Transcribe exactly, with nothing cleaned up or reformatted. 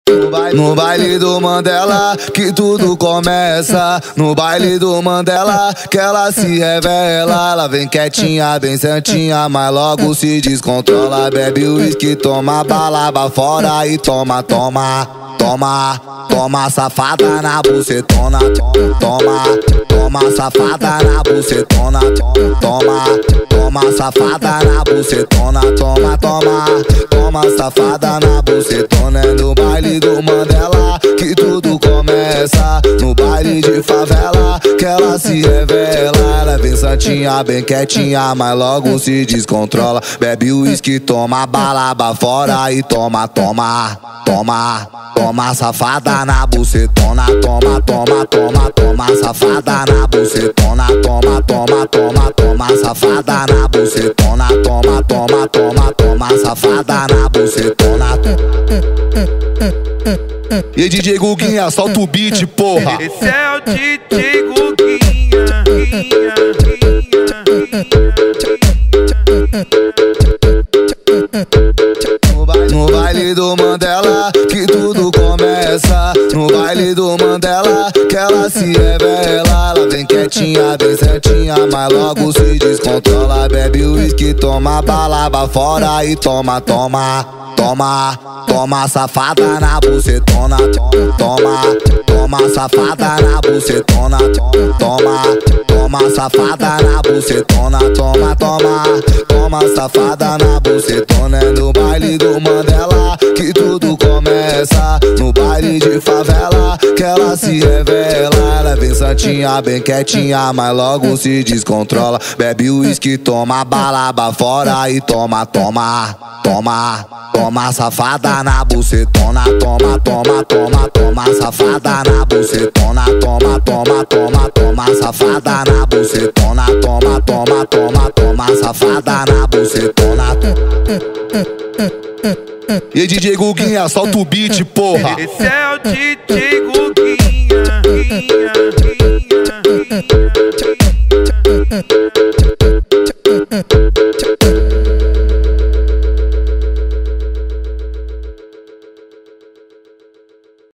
No baile do Mandela que tudo começa. No baile do Mandela que ela se revela. Ela vem quietinha, bem santinha, mas logo se descontrola. Bebe uísque, toma bala, fora e toma, toma. Toma, toma safada na bucetona. Toma, toma safada na bucetona. Toma, toma safada na bucetona. Toma, toma, toma safada na bucetona. É no baile do Mandela que tudo começa. No baile de favela que ela se revela. Ela é bem santinha, bem quietinha, mas logo se descontrola. Bebe uísque, toma bala, fora e toma, toma. Toma, toma safada na bucetona. Toma, toma, toma, toma safada na bucetona. Toma, toma, toma, toma safada na bucetona. Toma, toma, toma, toma safada na bucetona. E D J Guguinha, solta o beat, porra. Esse é o D J Guguinha. No baile do Mandela que tudo começa. No baile do Mandela que ela se revela. Ela vem quietinha, bem certinha, mas logo se descontrola. Bebe uísque, toma bala, fora e toma, toma. Toma, toma safada na bucetona. Toma, toma safada na bucetona. Toma, toma safada na bucetona. Toma, toma, toma safada na bucetona. É no baile do Mandela que tudo começa. No baile de favela que ela se revela. Ela é bem santinha, bem quietinha, mas logo se descontrola. Bebe uísque, toma bala, fora e toma, toma. Toma, toma safada na bucetona. Toma, toma, toma, toma safada na bucetona. Toma, toma, toma, toma safada na bucetona. Toma, toma, toma, toma safada na bucetona. E D J Guguinha, solta o beat, porra. Esse é o D J Guguinha.